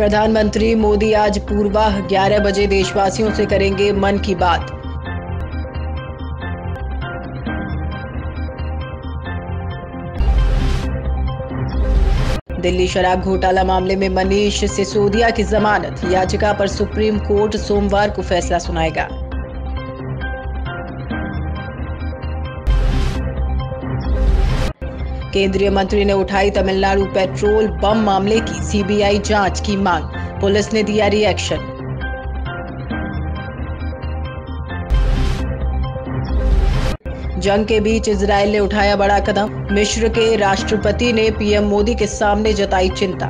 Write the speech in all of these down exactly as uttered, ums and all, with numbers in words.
प्रधानमंत्री मोदी आज पूर्वाह ग्यारह बजे देशवासियों से करेंगे मन की बात। दिल्ली शराब घोटाला मामले में मनीष सिसोदिया की जमानत याचिका पर सुप्रीम कोर्ट सोमवार को फैसला सुनाएगा। केंद्रीय मंत्री ने उठाई तमिलनाडु पेट्रोल बम मामले की सीबीआई जांच की मांग, पुलिस ने दिया रिएक्शन। जंग के बीच इजरायल ने उठाया बड़ा कदम, मिस्र के राष्ट्रपति ने पीएम मोदी के सामने जताई चिंता।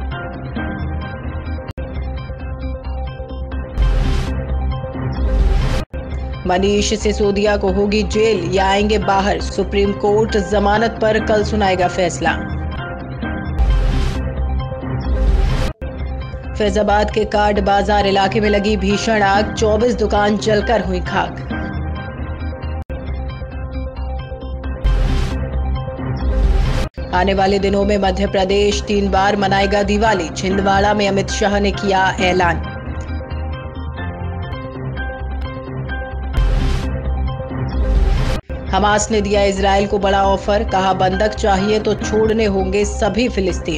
मनीष सिसोदिया को होगी जेल या आएंगे बाहर, सुप्रीम कोर्ट जमानत पर कल सुनाएगा फैसला। फैजाबाद के कार्ड बाजार इलाके में लगी भीषण आग, चौबीस दुकान जलकर हुई खाक। आने वाले दिनों में मध्य प्रदेश तीन बार मनाएगा दिवाली, छिंदवाड़ा में अमित शाह ने किया ऐलान। हमास ने दिया इजरायल को बड़ा ऑफर, कहा बंधक चाहिए तो छोड़ने होंगे सभी फिलिस्तीन।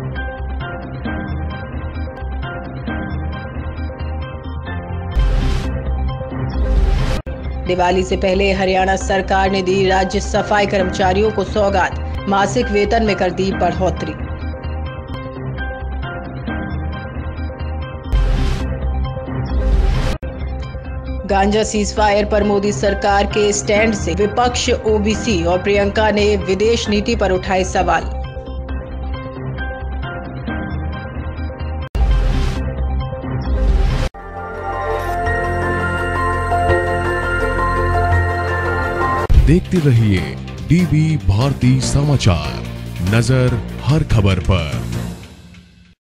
दिवाली से पहले हरियाणा सरकार ने दी राज्य सफाई कर्मचारियों को सौगात, मासिक वेतन में कर दी बढ़ोतरी। गांजा सीजफायर पर मोदी सरकार के स्टैंड से विपक्ष, ओबीसी और प्रियंका ने विदेश नीति पर उठाए सवाल। देखते रहिए डीबी भारती समाचार, नजर हर खबर पर।